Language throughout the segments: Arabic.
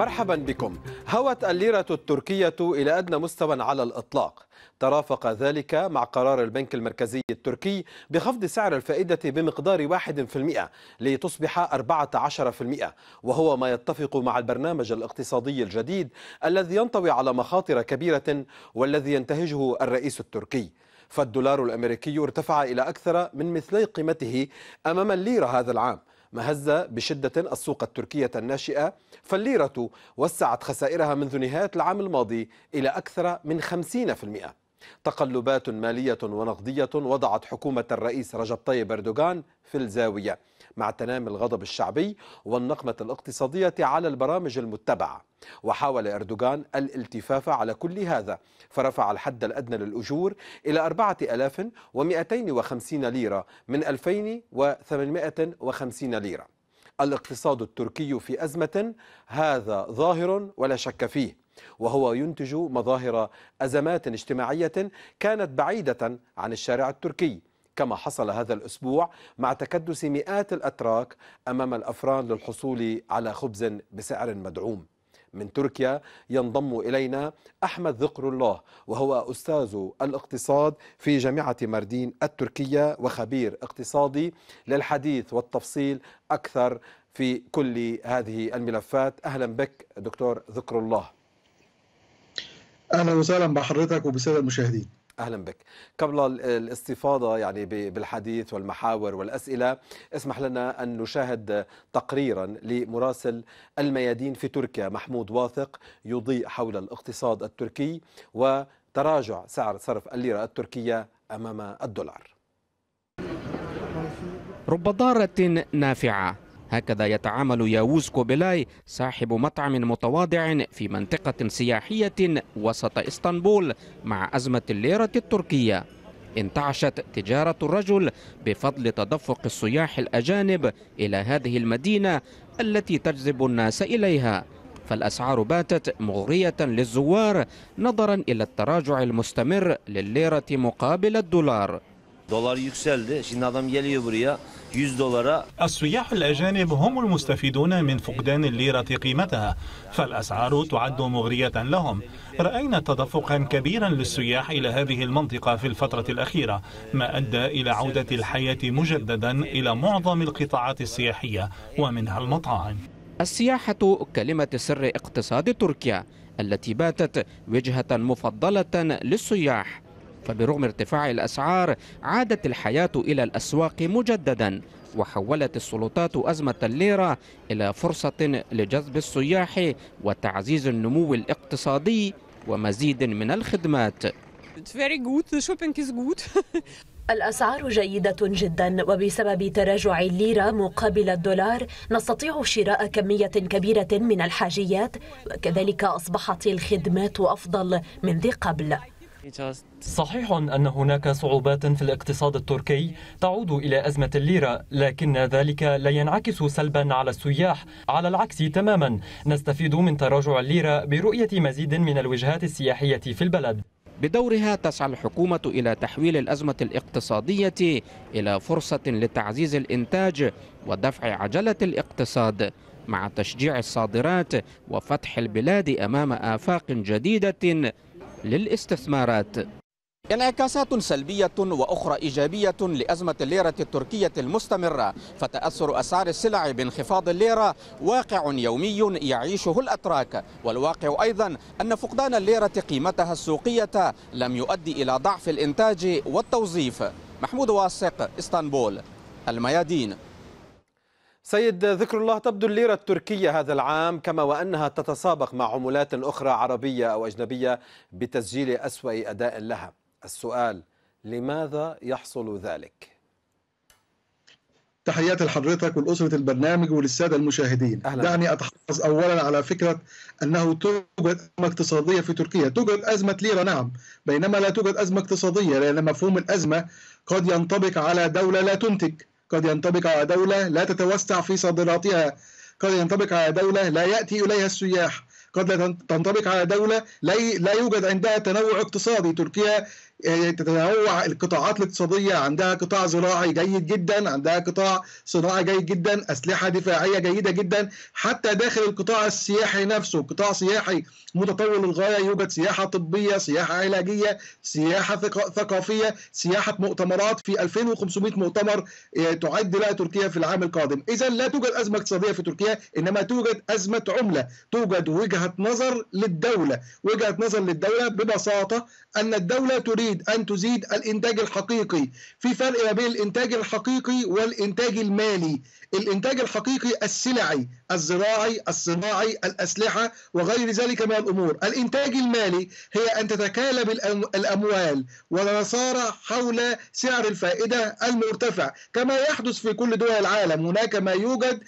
مرحبا بكم. هوت الليرة التركية إلى أدنى مستوى على الإطلاق، ترافق ذلك مع قرار البنك المركزي التركي بخفض سعر الفائدة بمقدار 1% لتصبح 14%، وهو ما يتفق مع البرنامج الاقتصادي الجديد الذي ينطوي على مخاطر كبيرة والذي ينتهجه الرئيس التركي. فالدولار الأمريكي ارتفع إلى أكثر من مثلي قيمته أمام الليرة هذا العام، ما هز بشدة السوق التركية الناشئة، فالليرة وسعت خسائرها منذ نهاية العام الماضي إلى أكثر من 50%. تقلبات مالية ونقدية وضعت حكومة الرئيس رجب طيب أردوغان في الزاوية، مع تنامي الغضب الشعبي والنقمة الاقتصادية على البرامج المتبعة. وحاول أردوغان الالتفاف على كل هذا، فرفع الحد الأدنى للأجور إلى 4250 ليرة من 2850 ليرة. الاقتصاد التركي في أزمة، هذا ظاهر ولا شك فيه، وهو ينتج مظاهر أزمات اجتماعية كانت بعيدة عن الشارع التركي، كما حصل هذا الأسبوع مع تكدس مئات الأتراك أمام الأفران للحصول على خبز بسعر مدعوم. من تركيا ينضم إلينا أحمد ذكر الله، وهو أستاذ الاقتصاد في جامعة ماردين التركية وخبير اقتصادي، للحديث والتفصيل أكثر في كل هذه الملفات. أهلا بك دكتور ذكر الله. أهلا وسهلا بحضرتك وبالسادة المشاهدين. أهلا بك. قبل الاستفاضة يعني بالحديث والمحاور والأسئلة، اسمح لنا أن نشاهد تقريرا لمراسل الميادين في تركيا محمود واثق يضيء حول الاقتصاد التركي وتراجع سعر صرف الليرة التركية أمام الدولار. رب ضارة نافعة، هكذا يتعامل ياوز كوبيلاي صاحب مطعم متواضع في منطقة سياحية وسط إسطنبول مع أزمة الليرة التركية. انتعشت تجارة الرجل بفضل تدفق السياح الأجانب إلى هذه المدينة التي تجذب الناس إليها، فالأسعار باتت مغرية للزوار نظرا إلى التراجع المستمر للليرة مقابل الدولار. دولار yükseldi. Şimdi adam geliyor buraya 100 dolara. السياح الأجانب هم المستفيدون من فقدان الليرة قيمتها، فالأسعار تعد مغرية لهم. رأينا تدفقا كبيرا للسياح إلى هذه المنطقة في الفترة الأخيرة، ما أدى إلى عودة الحياة مجددا إلى معظم القطاعات السياحية ومنها المطاعم. السياحة كلمة سر اقتصاد تركيا التي باتت وجهة مفضلة للسياح، فبرغم ارتفاع الأسعار عادت الحياة إلى الأسواق مجددا، وحولت السلطات أزمة الليرة إلى فرصة لجذب السياح وتعزيز النمو الاقتصادي ومزيد من الخدمات. الأسعار جيدة جدا، وبسبب تراجع الليرة مقابل الدولار نستطيع شراء كمية كبيرة من الحاجيات، وكذلك أصبحت الخدمات أفضل من ذي قبل. صحيح أن هناك صعوبات في الاقتصاد التركي تعود إلى أزمة الليرة، لكن ذلك لا ينعكس سلبا على السياح، على العكس تماما. نستفيد من تراجع الليرة برؤية مزيد من الوجهات السياحية في البلد. بدورها تسعى الحكومة إلى تحويل الأزمة الاقتصادية إلى فرصة لتعزيز الإنتاج ودفع عجلة الاقتصاد، مع تشجيع الصادرات وفتح البلاد أمام آفاق جديدة للاستثمارات. انعكاسات سلبية وأخرى إيجابية لأزمة الليرة التركية المستمرة، فتأثر أسعار السلع بانخفاض الليرة واقع يومي يعيشه الأتراك، والواقع أيضا أن فقدان الليرة قيمتها السوقية لم يؤدي إلى ضعف الإنتاج والتوظيف. محمود واثق، اسطنبول، الميادين. سيد ذكر الله، تبدو الليرة التركية هذا العام كما وأنها تتسابق مع عملات أخرى عربية أو أجنبية بتسجيل أسوأ أداء لها. السؤال: لماذا يحصل ذلك؟ تحياتي لحضرتك ولأسرة البرنامج وللسادة المشاهدين. دعني أتحفظ أولا على فكرة أنه توجد أزمة اقتصادية في تركيا. توجد أزمة ليرة نعم، بينما لا توجد أزمة اقتصادية، لأن مفهوم الأزمة قد ينطبق على دولة لا تنتج، قد ينطبق على دولة لا تتوسع في صادراتها، قد ينطبق على دولة لا يأتي إليها السياح، قد تنطبق على دولة لا يوجد عندها تنوع اقتصادي. تركيا تتنوع القطاعات الاقتصادية، عندها قطاع زراعي جيد جدا، عندها قطاع صناعي جيد جدا، أسلحة دفاعية جيدة جدا، حتى داخل القطاع السياحي نفسه قطاع سياحي متطور للغاية. يوجد سياحة طبية، سياحة علاجية، سياحة ثقافية، سياحة مؤتمرات. في 2500 مؤتمر تعد لها تركيا في العام القادم. إذا لا توجد أزمة اقتصادية في تركيا، إنما توجد أزمة عملة، توجد وجهة نظر للدولة. وجهة نظر للدولة ببساطة أن الدولة تريد أن تزيد الإنتاج الحقيقي. في فرق ما بين الإنتاج الحقيقي والإنتاج المالي. الإنتاج الحقيقي السلعي، الزراعي، الصناعي، الأسلحة وغير ذلك من الأمور. الإنتاج المالي هي أن تتكالب الأموال ونتصارع حول سعر الفائدة المرتفع كما يحدث في كل دول العالم. هناك ما يوجد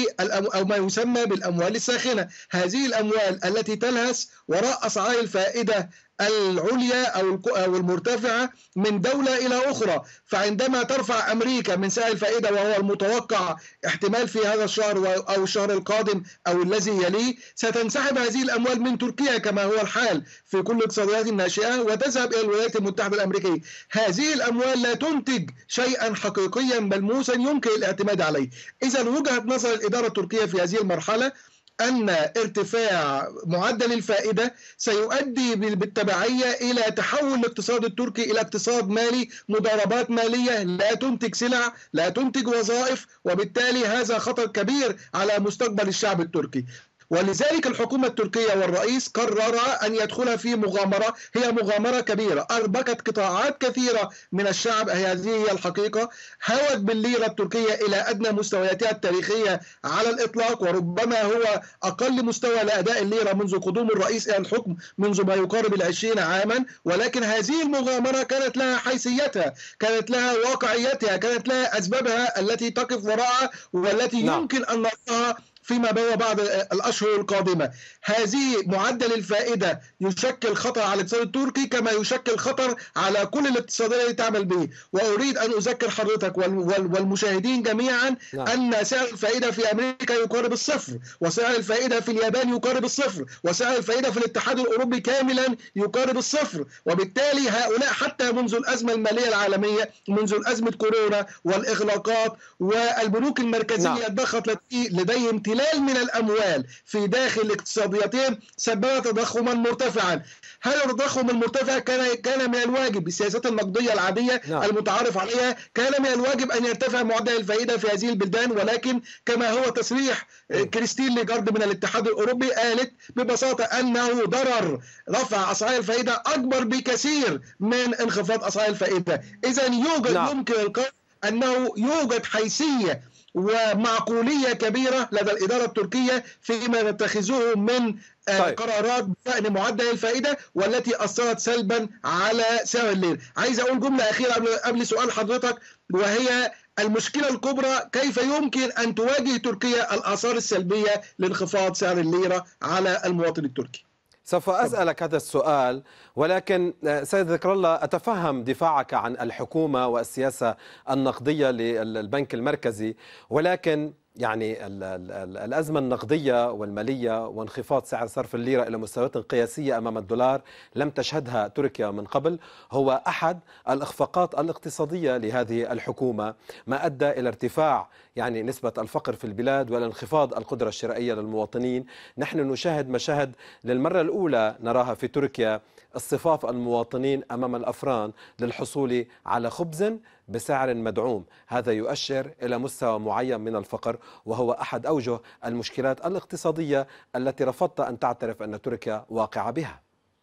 أو ما يسمى بالأموال الساخنة، هذه الأموال التي تلهث وراء أسعار الفائدة العليا أو المرتفعة من دولة إلى أخرى. فعندما ترفع أمريكا من سعر الفائدة، وهو المتوقع احتمال في هذا الشهر أو الشهر القادم أو الذي يليه، ستنسحب هذه الأموال من تركيا كما هو الحال في كل الاقتصاديات الناشئة وتذهب إلى الولايات المتحدة الأمريكية. هذه الأموال لا تنتج شيئا حقيقيا ملموسا يمكن الاعتماد عليه. إذا وجهة نظر الإدارة التركية في هذه المرحلة أن ارتفاع معدل الفائدة سيؤدي بالتبعية إلى تحول الاقتصاد التركي إلى اقتصاد مالي، مضاربات مالية لا تنتج سلع، لا تنتج وظائف، وبالتالي هذا خطر كبير على مستقبل الشعب التركي. ولذلك الحكومة التركية والرئيس قرر أن يدخل في مغامرة، هي مغامرة كبيرة أربكت قطاعات كثيرة من الشعب. هذه هي الحقيقة. هوت بالليرة التركية إلى أدنى مستوياتها التاريخية على الإطلاق، وربما هو أقل مستوى لأداء الليرة منذ قدوم الرئيس إلى الحكم منذ ما يقارب 20 عاما. ولكن هذه المغامرة كانت لها حيثيتها، كانت لها واقعيتها، كانت لها أسبابها التي تقف وراءها والتي يمكن أن نراها فيما هو بعد الأشهر القادمة. هذه معدل الفائدة يشكل خطر على الاقتصاد التركي كما يشكل خطر على كل الاقتصادات التي تعمل به. وأريد أن أذكر حضرتك والمشاهدين جميعا أن سعر الفائدة في أمريكا يقارب الصفر، وسعر الفائدة في اليابان يقارب الصفر، وسعر الفائدة في الاتحاد الأوروبي كاملا يقارب الصفر. وبالتالي هؤلاء حتى منذ الأزمة المالية العالمية، منذ أزمة كورونا والإغلاقات والبنوك المركزية ضخت لديهم امتلاء من الأموال في داخل الاقتصاديتين سبب تضخما مرتفعا. هذا التضخم المرتفع كان من الواجب بالسياسات النقدية العادية المتعارف عليها، كان من الواجب أن يرتفع معدل الفائدة في هذه البلدان. ولكن كما هو تصريح كريستين ليغارد من الاتحاد الأوروبي، قالت ببساطة أنه ضرر رفع أسعار الفائدة أكبر بكثير من انخفاض أسعار الفائدة. إذا يمكن القول أنه يوجد حيثية ومعقولية كبيرة لدى الإدارة التركية فيما تتخذه من قرارات بشأن معدل الفائدة والتي أثرت سلبا على سعر الليرة. عايز أقول جملة أخيرة قبل سؤال حضرتك، وهي المشكلة الكبرى: كيف يمكن أن تواجه تركيا الآثار السلبية لانخفاض سعر الليرة على المواطن التركي؟ سوف أسألك هذا السؤال، ولكن سيد ذكر الله أتفهم دفاعك عن الحكومة والسياسة النقدية للبنك المركزي، ولكن يعني الأزمة النقدية والمالية وانخفاض سعر صرف الليرة إلى مستويات قياسية أمام الدولار لم تشهدها تركيا من قبل، هو أحد الإخفاقات الاقتصادية لهذه الحكومة، ما أدى إلى ارتفاع يعني نسبة الفقر في البلاد والانخفاض القدرة الشرائية للمواطنين. نحن نشاهد مشاهد للمرة الأولى نراها في تركيا: اصطفاف المواطنين أمام الأفران للحصول على خبز بسعر مدعوم. هذا يؤشر إلى مستوى معين من الفقر، وهو أحد أوجه المشكلات الاقتصادية التي رفضت أن تعترف أن تركيا واقعة بها.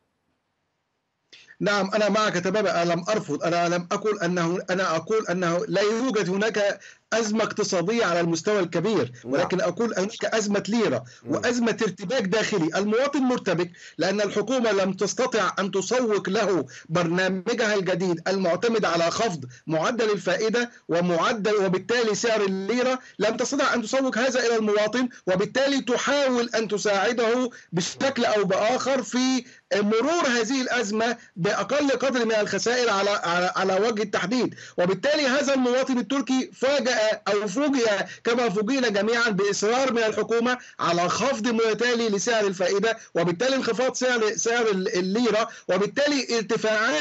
نعم، أنا معك تماما. أنا لم أرفض، أنا أقول أنه لا يوجد هناك أزمة اقتصادية على المستوى الكبير، ولكن أقول هناك أزمة ليرة وأزمة ارتباك داخلي. المواطن مرتبك لأن الحكومة لم تستطع أن تسوق له برنامجها الجديد المعتمد على خفض معدل الفائدة وبالتالي سعر الليرة. لم تستطع أن تسوق هذا إلى المواطن، وبالتالي تحاول أن تساعده بشكل أو بآخر في مرور هذه الأزمة بأقل قدر من الخسائر على وجه التحديد. وبالتالي هذا المواطن التركي فوجئ كما فوجئنا جميعا بإصرار من الحكومة على خفض متتالي لسعر الفائدة، وبالتالي انخفاض سعر الليرة، وبالتالي ارتفاعات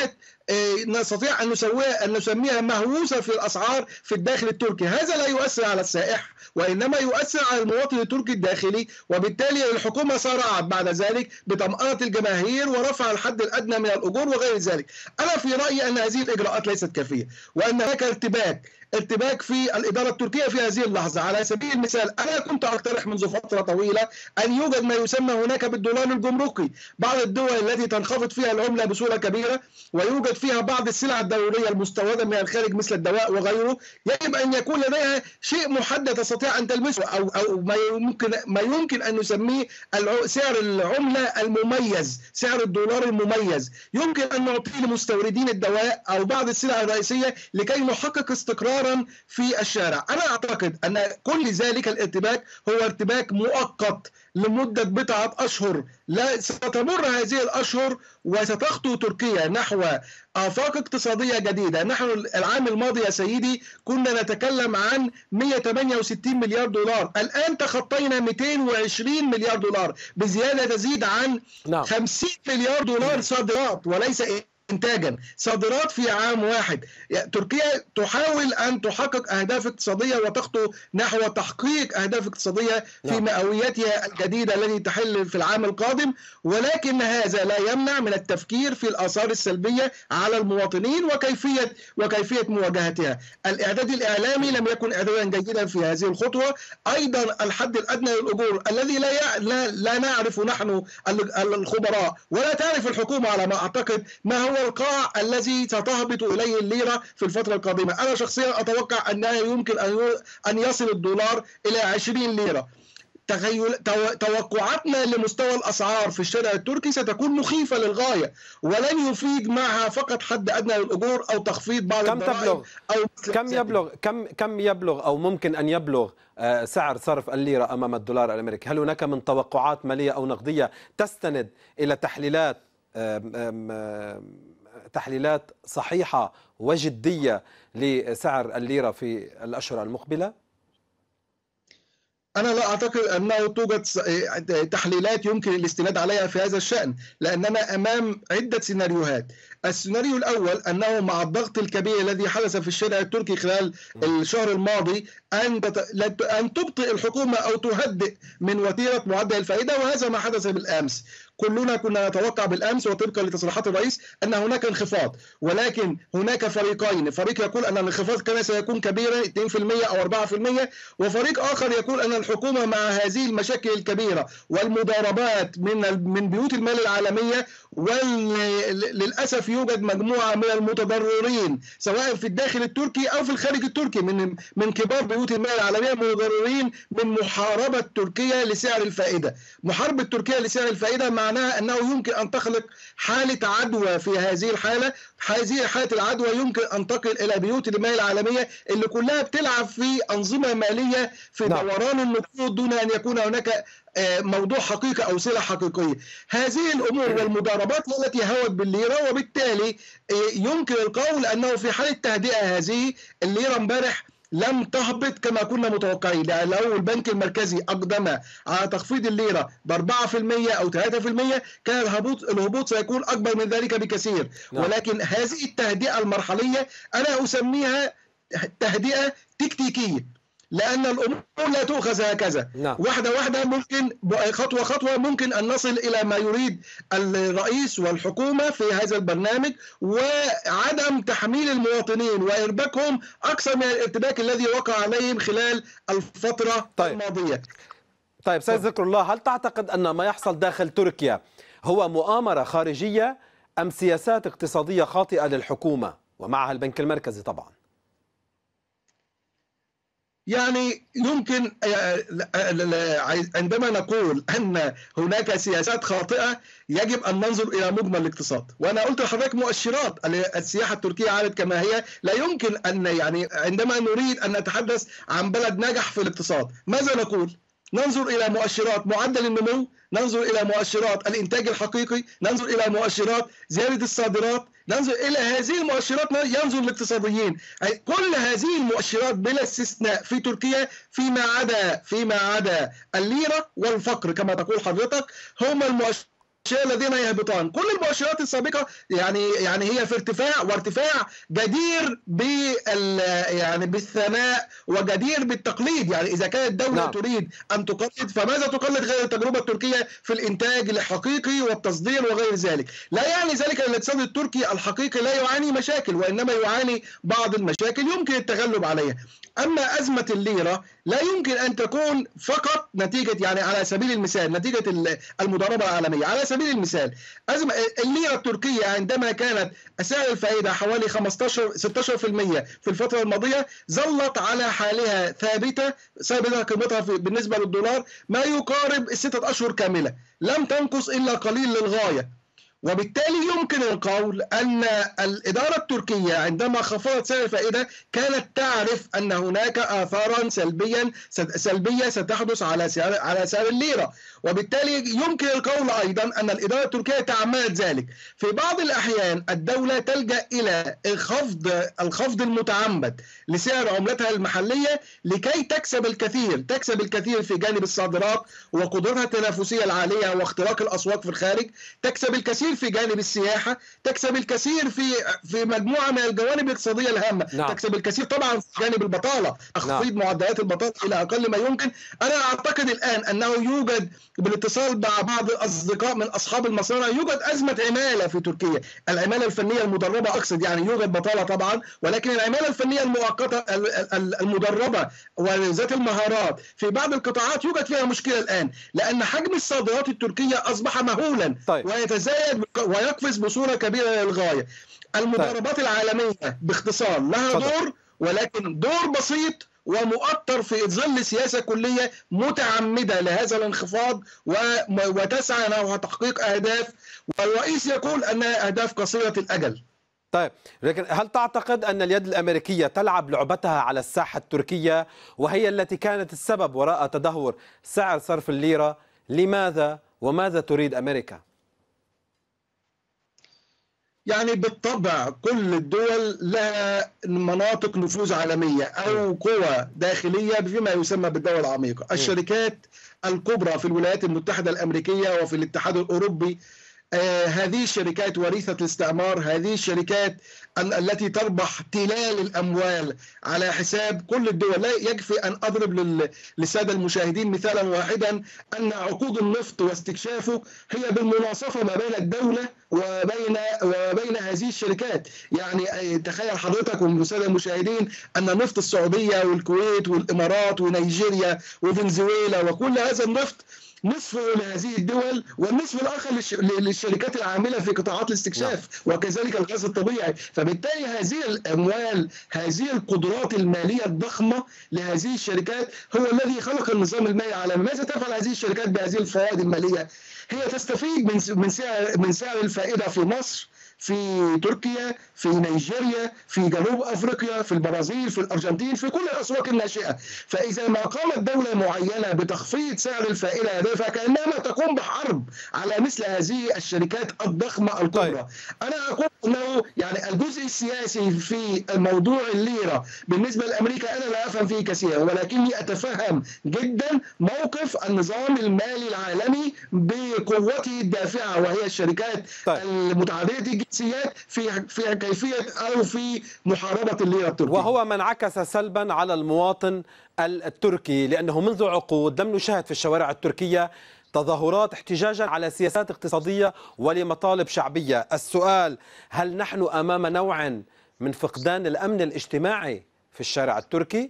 نستطيع أن نسميها مهووسة في الأسعار في الداخل التركي. هذا لا يؤثر على السائح وإنما يؤثر على المواطن التركي الداخلي، وبالتالي الحكومة صارعت بعد ذلك بطمأنة الجماهير ورفع الحد الأدنى من الأجور وغير ذلك. أنا في رأيي أن هذه الإجراءات ليست كافية، وأن هناك ارتباك في الإدارة التركية في هذه اللحظة. على سبيل المثال أنا كنت أقترح منذ فترة طويلة أن يوجد ما يسمى هناك بالدولار الجمركي. بعض الدول التي تنخفض فيها العملة بصورة كبيرة ويوجد فيها بعض السلع الضرورية المستوردة من الخارج مثل الدواء وغيره، يجب أن يكون لديها شيء محدد تستطيع أن تلمسه أو ما يمكن أن نسميه سعر العملة المميز، سعر الدولار المميز، يمكن أن نعطيه لمستوردين الدواء أو بعض السلع الرئيسية لكي نحقق استقرارا في الشارع. أنا أعتقد أن كل ذلك الارتباك هو ارتباك مؤقت لمدة بضعة أشهر، لا ستمر هذه الأشهر وستخطو تركيا نحو آفاق اقتصادية جديدة. نحن العام الماضي يا سيدي كنا نتكلم عن 168 مليار دولار، الآن تخطينا 220 مليار دولار، بزيادة تزيد عن 50 مليار دولار صادرات وليس إنتاجا، صادرات في عام واحد. تركيا تحاول أن تحقق أهداف اقتصادية وتخطو نحو تحقيق أهداف اقتصادية في مئوياتها الجديدة التي تحل في العام القادم، ولكن هذا لا يمنع من التفكير في الآثار السلبية على المواطنين وكيفية مواجهتها. الإعداد الإعلامي لم يكن إعدادا جيدا في هذه الخطوة. أيضا الحد الأدنى للأجور الذي لا نعرف نحن الخبراء ولا تعرف الحكومة على ما أعتقد ما هو القاع الذي ستهبط إليه الليرة في الفترة القادمة. أنا شخصيا أتوقع أنه يمكن أن يصل الدولار إلى 20 ليرة. توقعاتنا لمستوى الأسعار في الشارع التركي ستكون مخيفة للغاية، ولن يفيد معها فقط حد أدنى للأجور أو تخفيض بعض الضرائب. كم يبلغ أو ممكن أن يبلغ سعر صرف الليرة أمام الدولار الأمريكي؟ هل هناك من توقعات مالية أو نقدية تستند إلى تحليلات صحيحة وجدية لسعر الليرة في الأشهر المقبلة؟ أنا لا أعتقد أنه توجد تحليلات يمكن الاستناد عليها في هذا الشأن، لأننا أمام عدة سيناريوهات. السيناريو الأول أنه مع الضغط الكبير الذي حدث في الشارع التركي خلال الشهر الماضي أن تبطئ الحكومة أو تهدئ من وتيرة معدل الفائدة، وهذا ما حدث بالأمس. كلنا كنا نتوقع بالأمس وطبقا لتصريحات الرئيس أن هناك انخفاض، ولكن هناك فريقين، فريق يقول أن الانخفاض كان سيكون كبيرا 2% أو 4%، وفريق آخر يقول أن الحكومة مع هذه المشاكل الكبيرة والمضاربات من بيوت المال العالمية، وللأسف يوجد مجموعة من المتضررين سواء في الداخل التركي أو في الخارج التركي من كبار بيوت المال العالمية متضررين من محاربة تركيا لسعر الفائدة. محاربة تركيا لسعر الفائدة معناها أنه يمكن أن تخلق حالة عدوى. في هذه الحالة، هذه حالة العدوى يمكن أن تنتقل إلى بيوت المال العالمية اللي كلها بتلعب في أنظمة مالية في دوران النقود دون أن يكون هناك موضوع حقيقي أو سلع حقيقية. هذه الأمور والمضاربات التي هوت بالليرة، وبالتالي يمكن القول أنه في حالة تهدئة هذه الليرة امبارح لم تهبط كما كنا متوقعين، لأن لو البنك المركزي أقدم على تخفيض الليرة ب 4% أو 3% كان الهبوط سيكون أكبر من ذلك بكثير. ولكن هذه التهدئة المرحلية أنا أسميها تهدئة تكتيكية، لأن الأمور لا تؤخذ هكذا. واحدة واحدة، ممكن خطوة خطوة ممكن أن نصل إلى ما يريد الرئيس والحكومة في هذا البرنامج، وعدم تحميل المواطنين وإرباكهم أكثر من الارتباك الذي وقع عليهم خلال الفترة الماضية. طيب سيد ذكر الله، هل تعتقد أن ما يحصل داخل تركيا هو مؤامرة خارجية أم سياسات اقتصادية خاطئة للحكومة ومعها البنك المركزي طبعا؟ يعني يمكن عندما نقول أن هناك سياسات خاطئة يجب أن ننظر إلى مجمل الاقتصاد. وأنا قلت لحضرتك مؤشرات السياحة التركية عادت كما هي. لا يمكن أن عندما نريد أن نتحدث عن بلد ناجح في الاقتصاد ماذا نقول؟ ننظر إلى مؤشرات معدل النمو، ننظر إلى مؤشرات الإنتاج الحقيقي، ننظر إلى مؤشرات زيادة الصادرات، ننظر إلى هذه المؤشرات ينظر الاقتصاديين. كل هذه المؤشرات بلا استثناء في تركيا فيما عدا الليرة والفقر كما تقول حضرتك هم المؤشرات الذين يهبطان. كل المؤشرات السابقه يعني هي في ارتفاع، وارتفاع جدير بالثناء وجدير بالتقليد. يعني اذا كانت دوله تريد ان تقلد، فماذا تقلد غير التجربه التركيه في الانتاج الحقيقي والتصدير وغير ذلك؟ لا يعني ذلك ان الاقتصاد التركي الحقيقي لا يعاني مشاكل، وانما يعاني بعض المشاكل يمكن التغلب عليها. اما ازمه الليره لا يمكن ان تكون فقط نتيجه، يعني على سبيل المثال، نتيجه المضاربه العالميه. على سبيل المثال، أزمة الليرة التركية عندما كانت سعر الفائدة حوالي 16% في الفترة الماضية، ظلت على حالها ثابتة قيمتها بالنسبة للدولار ما يقارب 6 أشهر كاملة، لم تنقص إلا قليل للغاية. وبالتالي يمكن القول أن الإدارة التركية عندما خفضت سعر الفائدة كانت تعرف أن هناك آثارا سلبية ستحدث على سعر الليرة، وبالتالي يمكن القول أيضا أن الإدارة التركية تعمدت ذلك. في بعض الأحيان الدولة تلجأ إلى الخفض المتعمد لسعر عملتها المحلية لكي تكسب الكثير في جانب الصادرات وقدرتها التنافسية العالية واختراق الأسواق في الخارج، تكسب الكثير في جانب السياحة، تكسب الكثير في مجموعة من الجوانب الاقتصادية الهامة، تكسب الكثير طبعا في جانب البطالة، تخفيض معدلات البطالة إلى أقل ما يمكن. أنا أعتقد الآن أنه يوجد بالاتصال مع بعض الأصدقاء من أصحاب المصانع يوجد أزمة عمالة في تركيا، العمالة الفنية المدربة أقصد، يعني يوجد بطالة طبعا، ولكن العمالة الفنية المؤقتة المدربة وذات المهارات في بعض القطاعات يوجد فيها مشكلة الآن، لأن حجم الصادرات التركية أصبح مهولا ويتزايد ويقفز بصورة كبيرة للغاية. المضاربات العالمية باختصار لها دور، ولكن دور بسيط ومؤطر في ظل سياسة كلية متعمدة لهذا الانخفاض وتسعى نحو تحقيق أهداف، والرئيس يقول أنها أهداف قصيرة الأجل. طيب، لكن هل تعتقد أن اليد الأمريكية تلعب لعبتها على الساحة التركية وهي التي كانت السبب وراء تدهور سعر صرف الليرة؟ لماذا وماذا تريد أمريكا؟ يعني بالطبع كل الدول لها مناطق نفوذ عالمية أو قوى داخلية فيما يسمى بالدول العميقة. الشركات الكبرى في الولايات المتحدة الأمريكية وفي الاتحاد الأوروبي، هذه الشركات وريثة الاستعمار، هذه الشركات التي تربح تلال الأموال على حساب كل الدول. لا يكفي أن أضرب للسادة المشاهدين مثالا واحدا، أن عقود النفط واستكشافه هي بالمناصفة ما بين الدولة وبين هذه الشركات. يعني تخيل حضرتك والسادة المشاهدين أن نفط السعودية والكويت والإمارات ونيجيريا وفنزويلا وكل هذا النفط نصفه لهذه الدول والنصف الآخر للشركات العاملة في قطاعات الاستكشاف، وكذلك الغاز الطبيعي. فبالتالي هذه الأموال، هذه القدرات المالية الضخمة لهذه الشركات هو الذي خلق النظام المالي العالمي. ماذا تفعل هذه الشركات بهذه الفوائد المالية؟ هي تستفيد من سعر الفائدة في مصر، في تركيا، في نيجيريا، في جنوب أفريقيا، في البرازيل، في الأرجنتين، في كل الأسواق الناشئة. فإذا ما قامت دولة معينة بتخفيض سعر الفائدة فكأنما تقوم بحرب على مثل هذه الشركات الضخمة الكبرى. أنا أقول أنه يعني الجزء السياسي في موضوع الليرة بالنسبة لأمريكا أنا لا أفهم فيه كثيرا، ولكني أتفهم جدا موقف النظام المالي العالمي بقوته الدافعة وهي الشركات المتعددة الجنسيات في كيفية أو في محاربة الليرة التركية، وهو من عكس سلبا على المواطن التركي، لأنه منذ عقود لم نشاهد في الشوارع التركية تظاهرات احتجاجا على سياسات اقتصادية ولمطالب شعبية. السؤال: هل نحن أمام نوع من فقدان الأمن الاجتماعي في الشارع التركي؟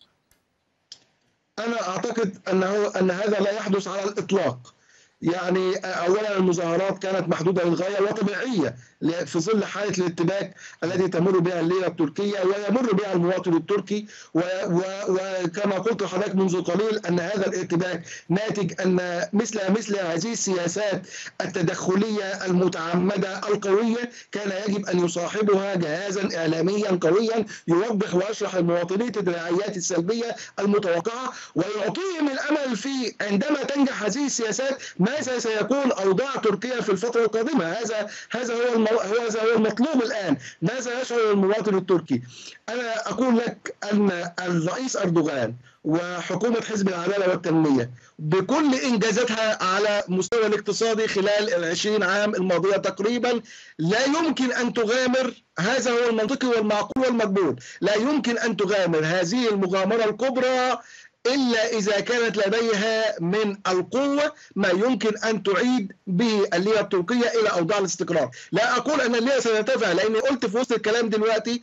أنا أعتقد أن هذا لا يحدث على الإطلاق. يعني أولا المظاهرات كانت محدودة للغاية وطبيعية في ظل حالة الارتباك التي تمر بها الليرة التركية ويمر بها المواطن التركي، وكما قلت لحضرتك منذ قليل أن هذا الارتباك ناتج أن مثل هذه السياسات التدخلية المتعمدة القوية كان يجب أن يصاحبها جهازا إعلاميا قويا يوضح ويشرح للمواطنين التداعيات السلبية المتوقعة ويعطيهم الأمل في عندما تنجح هذه السياسات ما ماذا سيكون أوضاع تركيا في الفترة القادمة. هذا هو المطلوب الآن. ماذا يشعر المواطن التركي؟ أنا أقول لك أن الرئيس أردوغان وحكومة حزب العدالة والتنمية بكل إنجازاتها على مستوى الاقتصادي خلال 20 عام الماضية تقريبا لا يمكن أن تغامر. هذا هو المنطقي والمعقول والمقبول. لا يمكن أن تغامر هذه المغامرة الكبرى إلا إذا كانت لديها من القوة ما يمكن أن تعيد به الليرة التركية إلى أوضاع الاستقرار. لا أقول أن الليرة سترتفع، لأني قلت في وسط الكلام دلوقتي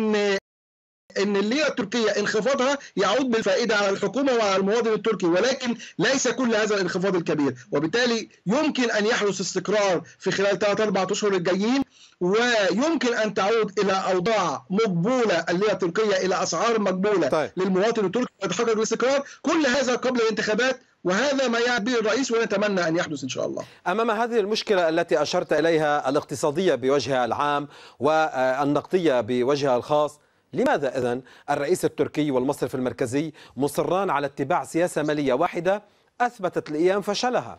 إن الليرة التركية انخفاضها يعود بالفائدة على الحكومة وعلى المواطن التركي، ولكن ليس كل هذا الانخفاض الكبير، وبالتالي يمكن أن يحدث استقرار في خلال 3-4 أشهر الجايين، ويمكن أن تعود إلى أوضاع مقبولة الليرة التركية إلى أسعار مقبولة للمواطن التركي ويتحقق الاستقرار. كل هذا قبل الانتخابات، وهذا ما يعد به الرئيس، ونتمنى أن يحدث إن شاء الله. أمام هذه المشكلة التي أشرت إليها الاقتصادية بوجهها العام والنقدية بوجهها الخاص، لماذا إذن الرئيس التركي والمصرف المركزي مصران على اتباع سياسة مالية واحدة أثبتت الأيام فشلها؟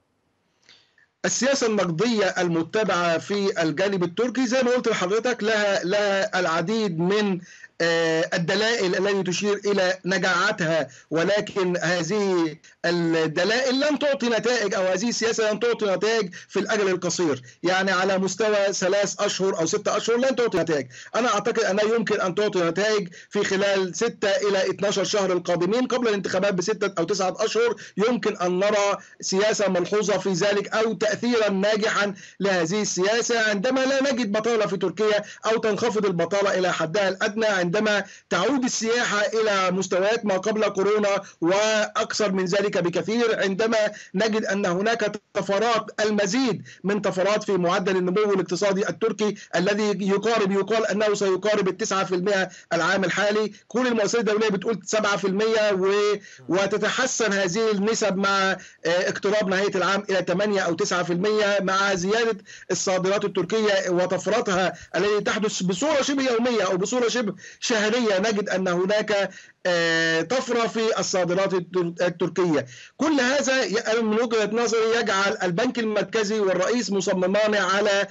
السياسة النقدية المتبعة في الجانب التركي زي ما قلت لحضرتك لها العديد من الدلائل التي تشير إلى نجاعتها، ولكن هذه الدلائل لن تعطي نتائج، أو هذه السياسة لن تعطي نتائج في الأجل القصير. يعني على مستوى 3 أشهر أو 6 أشهر لن تعطي نتائج. أنا أعتقد أنها يمكن أن تعطي نتائج في خلال 6 إلى 12 شهر القادمين قبل الانتخابات ب6 أو 9 أشهر. يمكن أن نرى سياسة ملحوظة في ذلك أو تأثيرا ناجحا لهذه السياسة عندما لا نجد بطالة في تركيا أو تنخفض البطالة إلى حدها الأدنى، عندما تعود السياحة إلى مستويات ما قبل كورونا وأكثر من ذلك بكثير، عندما نجد أن هناك طفرات، المزيد من طفرات في معدل النمو الاقتصادي التركي الذي يقال أنه سيقارب 9% العام الحالي. كل المؤسسات الدولية بتقول 7%، وتتحسن هذه النسب مع اقتراب نهاية العام إلى 8 أو 9%، مع زيادة الصادرات التركية وطفراتها التي تحدث بصورة شبه يومية أو بصورة شبه شهرية. نجد أن هناك طفرة في الصادرات التركية. كل هذا من وجهة نظري يجعل البنك المركزي والرئيس مصممان على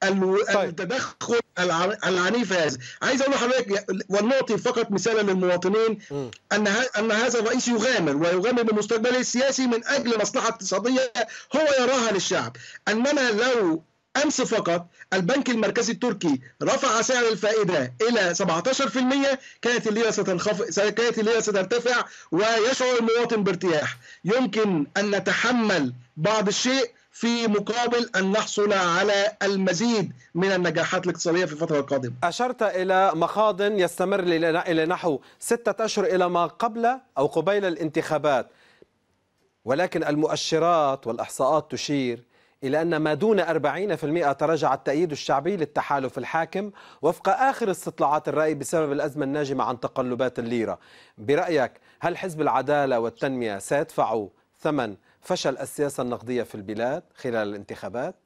التدخل العنيف هذا. عايز اقول لحضرتك ونعطي فقط مثالا للمواطنين ان هذا الرئيس يغامر بمستقبله السياسي من اجل مصلحه اقتصاديه هو يراها للشعب. انما لو أمس فقط البنك المركزي التركي رفع سعر الفائدة إلى 17%، كانت الليرة سترتفع ويشعر المواطن بارتياح. يمكن أن نتحمل بعض الشيء في مقابل أن نحصل على المزيد من النجاحات الاقتصادية في الفترة القادمة. أشرت إلى مخاض يستمر إلى نحو 6 أشهر إلى ما قبل أو قبيل الانتخابات، ولكن المؤشرات والإحصاءات تشير إلى أن ما دون 40% تراجع التأييد الشعبي للتحالف الحاكم وفق آخر استطلاعات الرأي بسبب الأزمة الناجمة عن تقلبات الليرة. برأيك هل حزب العدالة والتنمية سيدفع ثمن فشل السياسة النقدية في البلاد خلال الانتخابات؟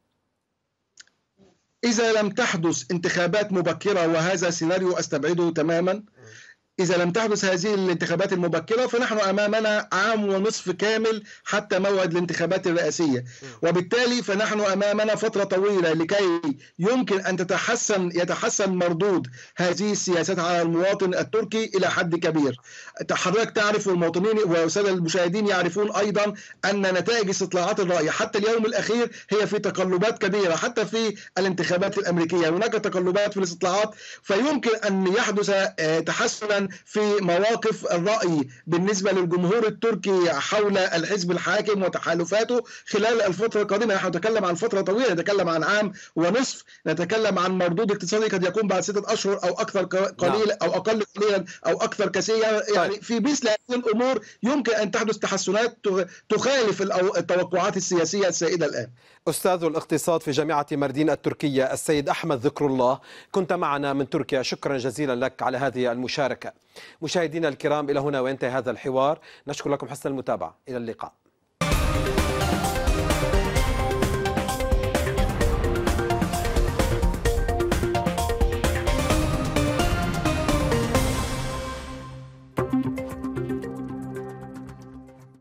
إذا لم تحدث انتخابات مبكرة، وهذا سيناريو أستبعده تماما، إذا لم تحدث هذه الانتخابات المبكرة فنحن أمامنا عام ونصف كامل حتى موعد الانتخابات الرئاسية، وبالتالي فنحن أمامنا فترة طويلة لكي يمكن أن يتحسن مردود هذه السياسات على المواطن التركي إلى حد كبير. حضرتك تعرف والمواطنين والسادة المشاهدين يعرفون أيضا أن نتائج استطلاعات الرأي حتى اليوم الأخير هي في تقلبات كبيرة. حتى في الانتخابات الأمريكية هناك تقلبات في الاستطلاعات، فيمكن أن يحدث تحسنا في مواقف الرأي بالنسبة للجمهور التركي حول الحزب الحاكم وتحالفاته خلال الفترة القادمة. نحن نتكلم عن فترة طويلة، نتكلم عن عام ونصف، نتكلم عن مردود اقتصادي قد يكون بعد 6 أشهر أو أكثر قليلا أو أقل قليلا أو أكثر كثيرا. يعني في مثل هذه الأمور يمكن أن تحدث تحسنات تخالف التوقعات السياسية السائدة الآن. أستاذ الاقتصاد في جامعة ماردين التركية السيد أحمد ذكر الله، كنت معنا من تركيا، شكرا جزيلا لك على هذه المشاركة. مشاهدينا الكرام، إلى هنا وينتهي هذا الحوار، نشكر لكم حسن المتابعة، إلى اللقاء.